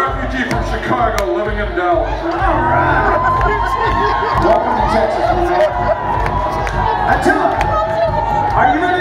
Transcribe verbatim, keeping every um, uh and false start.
refugee from Chicago living in Dallas. All right. Welcome to Texas, New York. Now tell me, are you ready?